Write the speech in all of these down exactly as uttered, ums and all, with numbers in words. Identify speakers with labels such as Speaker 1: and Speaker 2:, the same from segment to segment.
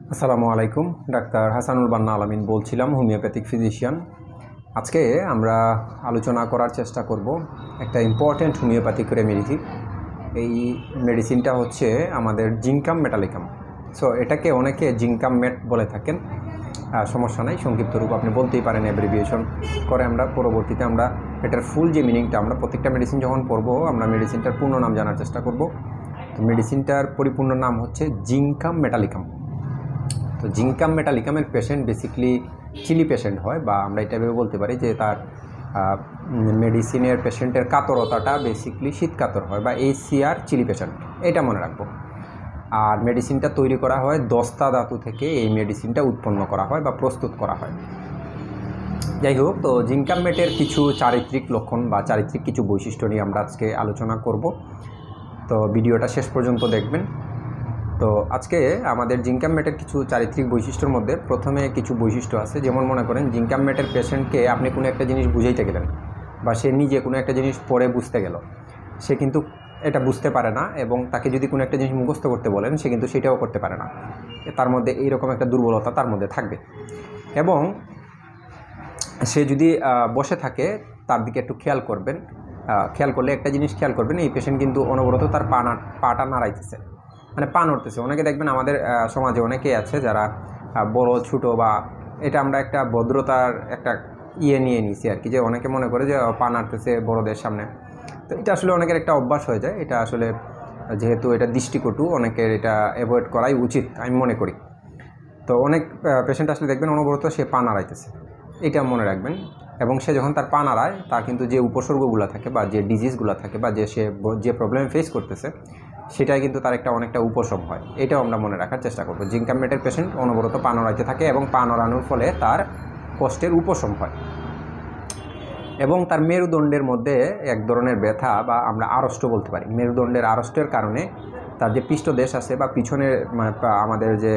Speaker 1: আসসালামু আলাইকুম। ডাক্তার হাসানুল বান্না আলামিন বলছিলাম, হোমিওপ্যাথিক ফিজিশিয়ান। আজকে আমরা আলোচনা করার চেষ্টা করব একটা ইম্পর্ট্যান্ট হোমিওপ্যাথিক রেমেডি। এই মেডিসিনটা হচ্ছে আমাদের জিঙ্কাম মেটালিকাম। সো এটাকে অনেকে জিঙ্কাম মেট বলে থাকেন, সমস্যা নাই, সংক্ষিপ্ত রূপ আপনি বলতেই পারেন, অ্যাব্রিভিয়েশন করে আমরা পরবর্তীতে আমরা এটার ফুল যে মিনিংটা আমরা প্রত্যেকটা মেডিসিন যখন পড়বো আমরা মেডিসিনটার পূর্ণ নাম জানার চেষ্টা করব। তো মেডিসিনটার পরিপূর্ণ নাম হচ্ছে জিঙ্কাম মেটালিকাম। তো জিঙ্কাম মেটালিকামের পেশেন্ট বেসিক্যালি চিলি পেশেন্ট হয়, বা আমরা এটা ভেবে বলতে পারি যে তার মেডিসিনের পেশেন্টের কাতরতাটা বেসিক্যালি শীত কাতর হয়, বা এসিআর চিলি পেশেন্ট, এটা মনে রাখবো। আর মেডিসিনটা তৈরি করা হয় দস্তা ধাতু থেকে, এই মেডিসিনটা উৎপন্ন করা হয় বা প্রস্তুত করা হয়। যাই হোক, তো জিঙ্কাম মেটের কিছু চারিত্রিক লক্ষণ বা চারিত্রিক কিছু বৈশিষ্ট্য নিয়ে আমরা আজকে আলোচনা করব। তো ভিডিওটা শেষ পর্যন্ত দেখবেন। তো আজকে আমাদের জিঙ্কাম মেটের কিছু চারিত্রিক বৈশিষ্ট্যের মধ্যে প্রথমে কিছু বৈশিষ্ট্য আছে, যেমন মনে করেন জিঙ্কাম মেটের পেশেন্টকে আপনি কোনো একটা জিনিস বুঝাইতে গেলেন, বা সে নিজে কোনো একটা জিনিস পড়ে বুঝতে গেল, সে কিন্তু এটা বুঝতে পারে না, এবং তাকে যদি কোনো একটা জিনিস মুখস্থ করতে বলেন সে কিন্তু সেটাও করতে পারে না। তার মধ্যে এইরকম একটা দুর্বলতা তার মধ্যে থাকবে। এবং সে যদি বসে থাকে, তার দিকে একটু খেয়াল করবেন, খেয়াল করলে একটা জিনিস খেয়াল করবেন, এই পেশেন্ট কিন্তু অনবরত তার পা না পাটা নাড়াইতেছে, মানে পা নড়তেছে। অনেকে দেখবেন আমাদের সমাজে অনেকেই আছে যারা বড় ছোটো, বা এটা আমরা একটা ভদ্রতার একটা ইয়ে নিয়ে নিয়েছি আর কি, যে অনেকে মনে করে যে পা নাড়তেছে বড়দের সামনে। তো এটা আসলে অনেকের একটা অভ্যাস হয়ে যায়। এটা আসলে যেহেতু এটা দৃষ্টিকটু, অনেকের এটা অ্যাভয়েড করাই উচিত আমি মনে করি। তো অনেক পেশেন্ট আসলে দেখবেন অনবরত সে পা নাড়াইতেছে, এটা মনে রাখবেন। এবং সে যখন তার পা নাড়ায়, তার কিন্তু যে উপসর্গগুলো থাকে বা যে ডিজিজগুলো থাকে বা যে সে যে প্রবলেম ফেস করতেছে, সেটাই কিন্তু তার একটা অনেকটা উপশম হয়। এটাও আমরা মনে রাখার চেষ্টা করব। জিঙ্কাম মেটের পেশেন্ট অনবরত পা নড়াইতে থাকে এবং পা নড়ানোর ফলে তার কষ্টের উপশম হয়। এবং তার মেরুদণ্ডের মধ্যে এক ধরনের ব্যথা বা আমরা আড়ষ্ট বলতে পারি, মেরুদণ্ডের আড়ষ্টের কারণে তার যে পৃষ্ঠদেশ আছে বা পিছনের আমাদের যে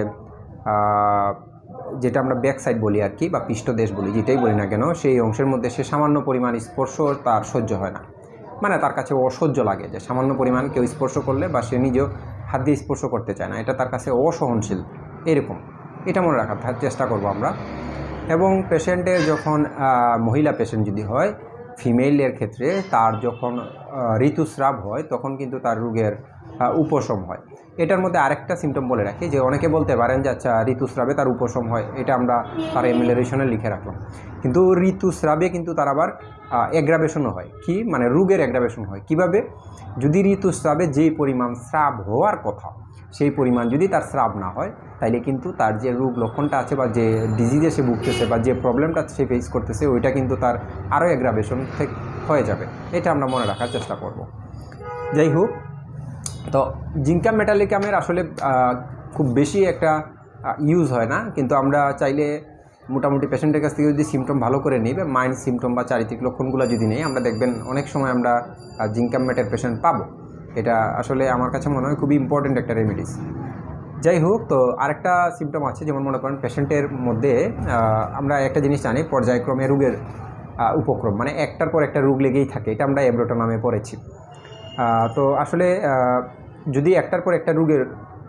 Speaker 1: যেটা আমরা ব্যাক সাইড বলি আর কি, বা পৃষ্ঠদেশ বলি, যেটাই বলি না কেন, সেই অংশের মধ্যে সে সামান্য পরিমাণ স্পর্শ তার সহ্য হয় না, মানে তার কাছে অসহ্য লাগে, যে সামান্য পরিমাণ কেউ স্পর্শ করলে বা সে নিজেও হাত দিয়ে স্পর্শ করতে চায় না, এটা তার কাছে অসহনশীল এরকম। এটা মনে রাখার চেষ্টা করব আমরা। এবং পেশেন্টের যখন মহিলা পেশেন্ট যদি হয়, ফিমেলের ক্ষেত্রে তার যখন ঋতুস্রাব হয় তখন কিন্তু তার রোগের উপশম হয়। এটার মধ্যে আরেকটা সিমটম বলে রাখি, যে অনেকে বলতে পারেন যে আচ্ছা ঋতুস্রাবে তার উপশম হয়, এটা আমরা তার এমিলেশনে লিখে রাখলাম, কিন্তু ঋতুস্রাবে কিন্তু তার আবার অ্যাগ্রাভেশনও হয়। কি মানে রোগের অ্যাগ্রাভেশন হয় কিভাবে? যদি ঋতুস্রাবে যেই পরিমাণ স্রাব হওয়ার কথা সেই পরিমাণ যদি তার স্রাব না হয়, তাইলে কিন্তু তার যে রোগ লক্ষণটা আছে বা যে ডিজিজে সে ভুগতেছে বা যে প্রবলেমটা সে ফেস করতেছে, ওইটা কিন্তু তার আরও অ্যাগ্রাভেশন থেকে হয়ে যাবে। এটা আমরা মনে রাখার চেষ্টা করব। যাই হোক, তো জিঙ্কাম মেটালিকামের আসলে খুব বেশি একটা ইউজ হয় না, কিন্তু আমরা চাইলে মোটামুটি পেশেন্টের কাছ থেকে যদি সিমটম ভালো করে নিই, বা মাইন্ড সিমটম বা চারিত্রিক লক্ষণগুলো যদি নেই, আমরা দেখবেন অনেক সময় আমরা জিঙ্কাম মেটের পেশেন্ট পাবো। এটা আসলে আমার কাছে মনে হয় খুবই ইম্পর্ট্যান্ট একটা রেমেডিস। যাই হোক, তো আরেকটা সিমটম আছে, যেমন মনে করেন পেশেন্টের মধ্যে আমরা একটা জিনিস জানি, পর্যায়ক্রমে রোগের উপক্রম, মানে একটার পর একটা রোগ লেগেই থাকে, এটা আমরা এব্রোটা নামে পড়েছি। তো আসলে যদি একটার পর একটা রোগের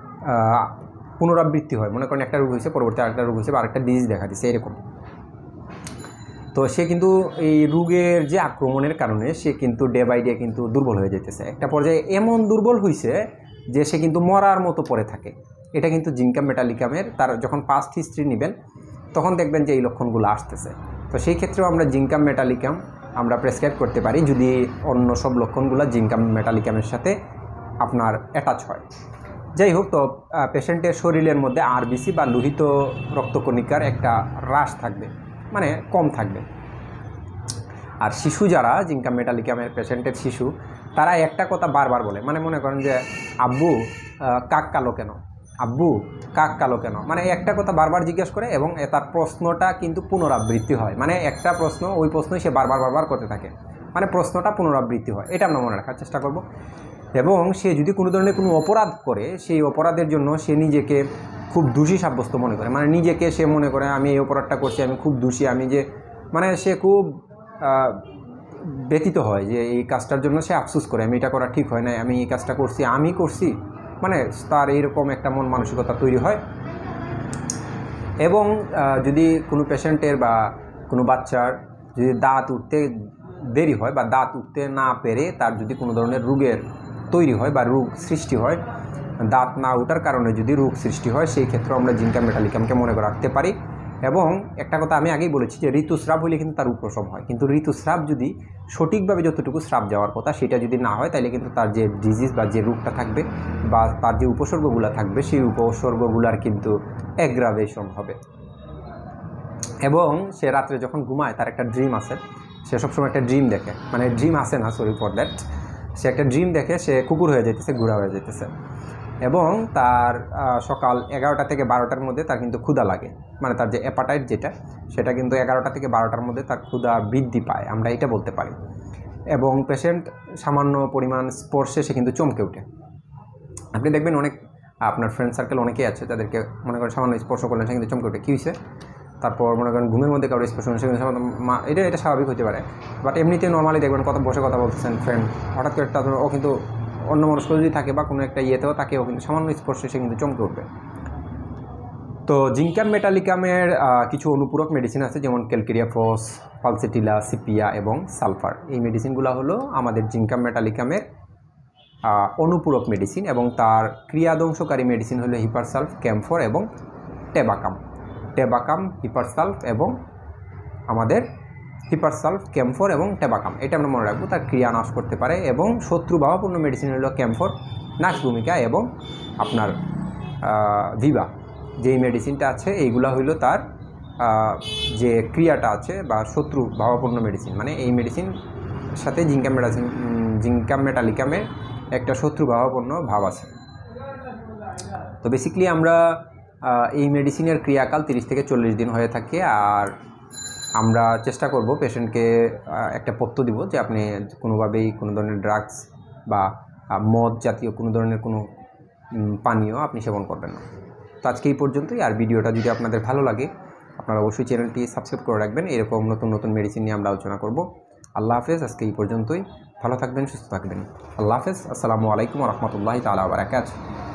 Speaker 1: পুনরাবৃত্তি হয়, মনে করেন একটা রোগ হয়েছে, পরবর্তী আরেকটা রোগ হয়েছে বা আরেকটা ডিজিজ দেখা দিচ্ছে এরকম, তো সে কিন্তু এই রোগের যে আক্রমণের কারণে সে কিন্তু ডে বাই ডে কিন্তু দুর্বল হয়ে যেতেছে। একটা পর্যায়ে এমন দুর্বল হয়েছে যে সে কিন্তু মরার মতো পড়ে থাকে। এটা কিন্তু জিঙ্কাম মেটালিকামের তার যখন পাস্ট হিস্ট্রি নেবেন তখন দেখবেন যে এই লক্ষণগুলো আসতেছে। তো সেই ক্ষেত্রেও আমরা জিঙ্কাম মেটালিকাম আমরা প্রেসক্রাইব করতে পারি, যদি অন্য সব লক্ষণগুলো জিঙ্কাম মেটালিকামের সাথে আপনার অ্যাটাচ হয়। যাই হোক, তো পেশেন্টের শরীরের মধ্যে আরবিসি বা লোহিত রক্তকণিকার একটা হ্রাস থাকবে, মানে কম থাকবে। আর শিশু যারা জিঙ্কাম মেটালিকামের পেশেন্টের শিশু, তারা একটা কথা বারবার বলে, মানে মনে করেন যে আব্বু কাক কালো কেন, আব্বু কাক কালো কেন, মানে একটা কথা বারবার জিজ্ঞেস করে এবং তার প্রশ্নটা কিন্তু পুনরাবৃত্তি হয়, মানে একটা প্রশ্ন ওই প্রশ্নই সে বারবার বারবার করতে থাকে, মানে প্রশ্নটা পুনরাবৃত্তি হয়। এটা আমরা মনে রাখার চেষ্টা করব। এবং সে যদি কোনো ধরনের কোনো অপরাধ করে, সেই অপরাধের জন্য সে নিজেকে খুব দোষী সাব্যস্ত মনে করে, মানে নিজেকে সে মনে করে আমি এই অপরাধটা করছি, আমি খুব দোষী, আমি যে মানে সে খুব ব্যতীত হয় যে এই কাজটার জন্য সে আফসোস করে, আমি এটা করা ঠিক হয় না, আমি এই কাজটা করছি, আমি করছি, মানে তার এইরকম একটা মন মানসিকতা তৈরি হয়। এবং যদি কোনো পেশেন্টের বা কোনো বাচ্চার যদি দাঁত উঠতে দেরি হয় বা দাঁত উঠতে না পেরে তার যদি কোনো ধরনের রোগের তৈরি হয় বা রোগ সৃষ্টি হয়, দাঁত না ওঠার কারণে যদি রোগ সৃষ্টি হয়, সেই ক্ষেত্রে আমরা জিঙ্কাম মেটালিকামকে মনে করে রাখতে পারি। এবং একটা কথা আমি আগেই বলেছি যে ঋতুস্রাব হলে কিন্তু তার উপশম হয়, কিন্তু ঋতুস্রাব যদি সঠিকভাবে যতটুকু স্রাব যাওয়ার কথা সেটা যদি না হয়, তাহলে কিন্তু তার যে ডিজিজ বা যে রোগটা থাকবে বা তার যে উপসর্গগুলো থাকবে সেই উপসর্গগুলোর কিন্তু অ্যাগ্রাভেশন হবে। এবং সে রাত্রে যখন ঘুমায় তার একটা ড্রিম আছে, সে সবসময় একটা ড্রিম দেখে, মানে ড্রিম আসে না, সরি ফর দ্যাট, সে একটা ড্রিম দেখে সে কুকুর হয়ে যেতেছে, ঘোড়া হয়ে যেতেছে। এবং তার সকাল এগারোটা থেকে বারোটার মধ্যে তার কিন্তু ক্ষুধা লাগে, মানে তার যে অ্যাপাটাইট যেটা সেটা কিন্তু এগারোটা থেকে বারোটার মধ্যে তার ক্ষুধা বৃদ্ধি পায়, আমরা এটা বলতে পারি। এবং পেশেন্ট সামান্য পরিমাণ স্পর্শে সে কিন্তু চমকে ওঠে। আপনি দেখবেন অনেক আপনার ফ্রেন্ড সার্কেল অনেকেই আছে যাদেরকে মনে করেন সামান্য স্পর্শ করলেন সে কিন্তু চমকে ওঠে, কী হয়েছে। তারপর মনে করেন ঘুমের মধ্যে কারো স্পর্শ সে কিন্তু মা এটা এটা স্বাভাবিক হতে পারে, বাট এমনিতে নর্মালি দেখবেন কত বসে কথা বলতেছেন ফ্রেন্ড, হঠাৎ করে একটা ও কিন্তু অন্য মানুষ যদি থাকে বা কোনো একটা ইয়েতেও তাকেও কিন্তু সামান্য স্পর্শে সে কিন্তু চমকে উঠবে। তো জিঙ্কাম মেটালিকামের কিছু অনুপূরক মেডিসিন আছে, যেমন ক্যালকেরিয়া ফস, পালসেটিলা, সিপিয়া এবং সালফার। এই মেডিসিনগুলো হলো আমাদের জিঙ্কাম মেটালিকামের অনুপূরক মেডিসিন, এবং তার ক্রিয়াদংশকারী মেডিসিন হলো হিপারসালফ, ক্যামফর এবং টেবাকাম। টেবাকাম, হিপারসালফ এবং আমাদের হিপারসালফ, ক্যামফর এবং টেবাকাম, এটা আমরা মনে রাখবো। তার ক্রিয়া নাশ করতে পারে। এবং শত্রুভাবাপূর্ণ মেডিসিন হলো ক্যামফর, নাক্স ভূমিকা এবং আপনার ভিভা, যেই মেডিসিনটা আছে এইগুলা হইল তার যে ক্রিয়াটা আছে বা শত্রু ভাবাপূর্ণ মেডিসিন, মানে এই মেডিসিন সাথে জিঙ্কাম মেডিসিন জিঙ্কাম মেটালিকামের একটা শত্রু ভাবাপূর্ণ ভাব আছে। তো বেসিক্যালি আমরা এই মেডিসিনের ক্রিয়াকাল তিরিশ থেকে চল্লিশ দিন হয়ে থাকে। আর আমরা চেষ্টা করব পেশেন্টকে একটা পথ্য দিব যে আপনি কোনোভাবেই কোনো ধরনের ড্রাগস বা মদ জাতীয় কোনো ধরনের কোনো পানীয় আপনি সেবন করবেন না। তো আজকে এই পর্যন্তই। আর ভিডিওটা যদি আপনাদের ভালো লাগে আপনারা অবশ্যই চ্যানেলটি সাবস্ক্রাইব করে রাখবেন, এরকম নতুন নতুন মেডিসিন নিয়ে আমরা আলোচনা করব। আল্লাহ হাফেজ। আজকে এই পর্যন্তই। ভালো থাকবেন, সুস্থ থাকবেন। আল্লাহ হাফেজ। আসসালামু আলাইকুম ওয়া রাহমাতুল্লাহি তাআলা ওয়া বারাকাতুহু।